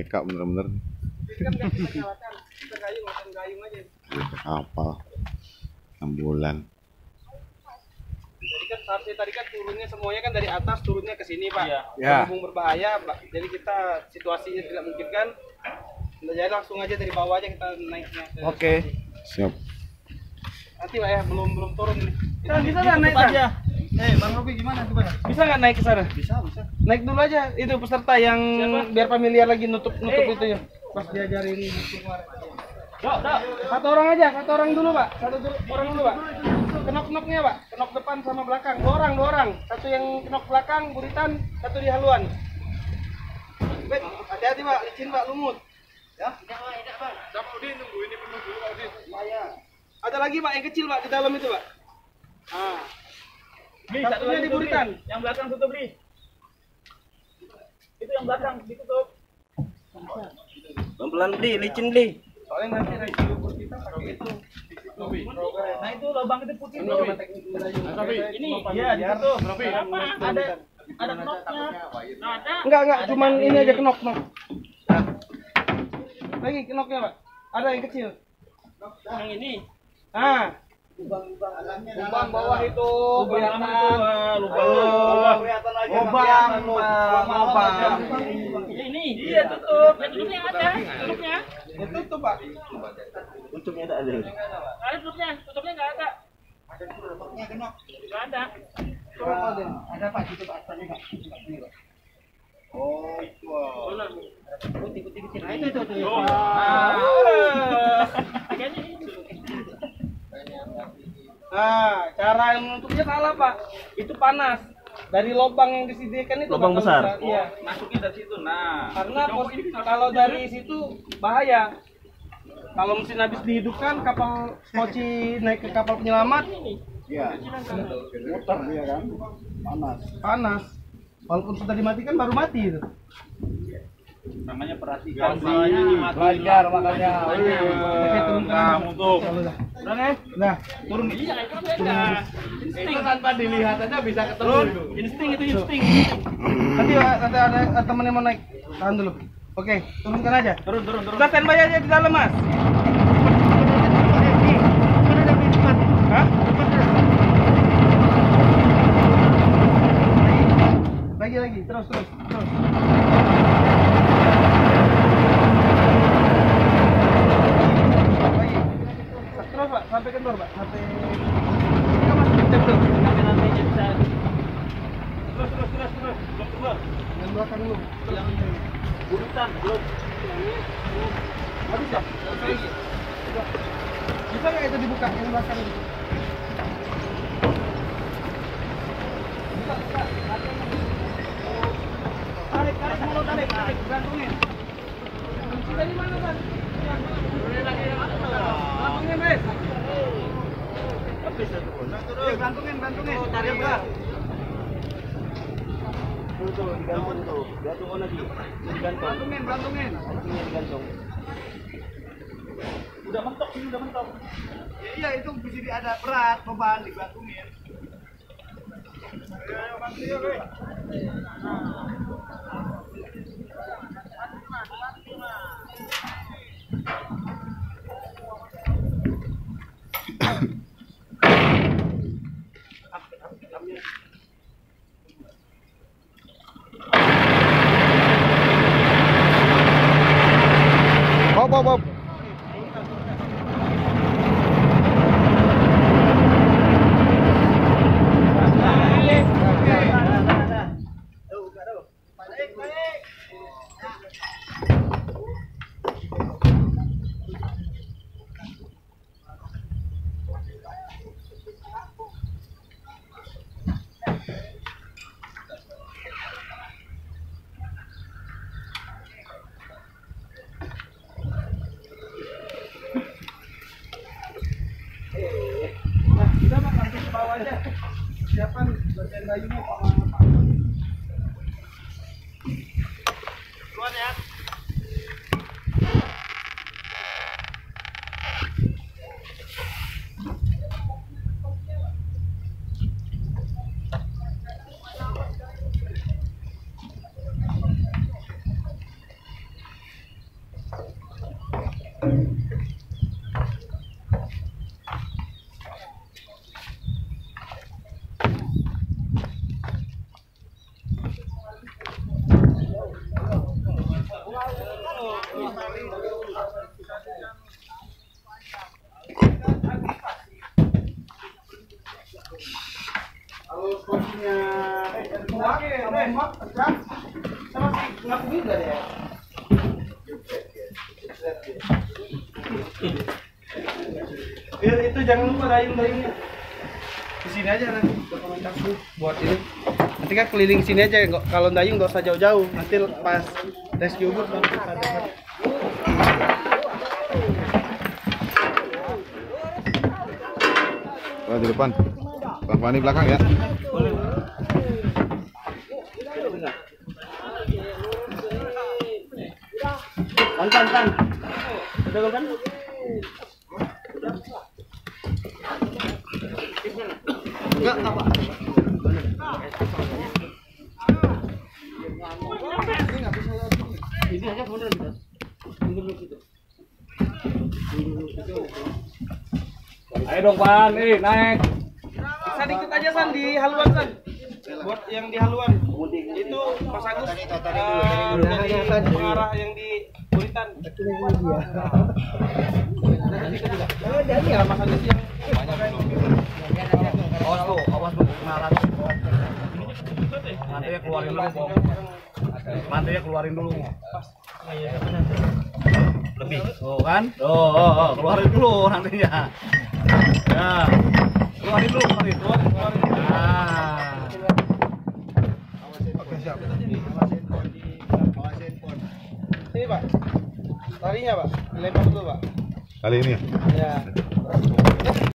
Eka bener-bener. Kan nggak kita nyalakan, kita gayung aja. Kapal 6 bulan. Jadi kan seharusnya tadi kan turunnya semuanya kan dari atas turunnya ke sini Pak. Ya. Berhubung berbahaya Pak. Jadi kita situasinya tidak mungkin kan. Jadi langsung aja dari bawah aja kita naiknya. Oke. Siap. Nanti Pak ya belum turun ini. Kita bisa nggak naik aja? Bang Robi gimana coba? Bisa nggak naik ke sana? Bisa. Naik dulu aja itu peserta yang biar familiar lagi nutup itu ya. Pas diajarin kemarin. Dok. Satu orang dulu Pak. Orang dulu Pak. Kenok-kenoknya Pak, kenok depan sama belakang. Dua orang. Satu yang kenok belakang, buritan, satu di haluan. Baik, hati-hati Pak, licin Pak, lumut. Ya? Tidak Pak. Sama Udin nunggu ini penuh dulu Pak Udin. Ada lagi Pak yang kecil Pak di dalam itu Pak. Ah. Bri, satunya di buritan. Yang belakang tutup Bri. Itu yang belakang ditutup. Pelan-pelan Bri, licin Bri. Soalnya nanti resiko kita pakai itu. Nah itu lubang itu putih nih. Ini iya ditutup. Ada knopnya. Enggak, cuman ini aja knop. Lagi knopnya Pak. Ada yang kecil. Yang ini. Lubang bawah itu kelihatan. Lubang. Ini iya tutup. Tutupnya ada. Tutupnya. Ya tutup Pak. Tutupnya ada. Ada tutupnya nggak ada. Ada tutupnya kenop. Nggak ada. Ada Pak tutup atasnya Pak. Oh, wow. Putih kecil. Nah itu. Nah, cara yang menutupnya salah Pak. Itu panas. Dari lubang yang disediakan itu lubang besar. Iya, masuknya dari situ. Nah, karena kalau dari situ bahaya. Kalau mesin habis dihidupkan, kapal mochi naik ke kapal penyelamat. Iya. Muter dia kan. Panas. Walaupun sudah dimatikan baru mati itu. Namanya perhatikan belajar makanya. Oke, turun kamu tuh. Udah nih. Nah, turun. Iya, itu tanpa dilihat aja bisa ketemu itu. Insting. Nanti ada temen yang mau naik. Tahan dulu. Oke, turunkan aja. Turun. Kita standby aja di dalam, Mas. Hah? Lagi. Terus. Terus Pak, sampai kendor Pak, sampai kita masih kenceng tuh, sampai nantinya bisa. Terus. Yang belakang dulu. Yang buritan belum. Habis ya? Bisa nggak itu dibuka yang belakang itu? Bisa. Tarik mulu, gantungin. Kunci dari mana Bang? Gantungin Bes. Habis itu pun. Gantungin. Tarik Bang. Tuh, digantung tuh. Gantung lagi. Gantungin. Gantungnya digantung. Udah mentok. Iya, itu bisa ada berat beban digantungin. Ayo bantu yuk, Bang. Bob. Nah, kita Pak langsung ke bawah aja. Siapan bagian dayungnya Pak. Keluar ya. Kalau posisinya sama si ngaku juga ya. Itu jangan lupa dayung-dayungnya. Di sini aja nanti dokumentasi buat ini. Nanti kan keliling sini aja, kalau dayung nggak usah jauh-jauh. Nanti pas rescue boat baru kita dapat. Oh, di depan. Bang Fani belakang ya. Boleh. Kan. Udah kan? Enggak apa. Ini aja mundur gitu. Mundur gitu. Ayo dong Pan, naik. Bisa dikit aja San di haluan San. Buat yang di haluan. Itu Mas Agus dari pengarah yang di Buritan. Jadi ya Mas Agus yang awas lu pengarah. Nanti keluarin dulu Bang. Nanti keluarin dulu. Lebih. Oh kan? Oh, keluarin dulu nantinya. Ya. Keluarin dulu, keluarin. Nah. Oke, siap. Sini, Pak. Talinya, Pak. Dilempar dulu, Pak. Kali ini ya. Ya.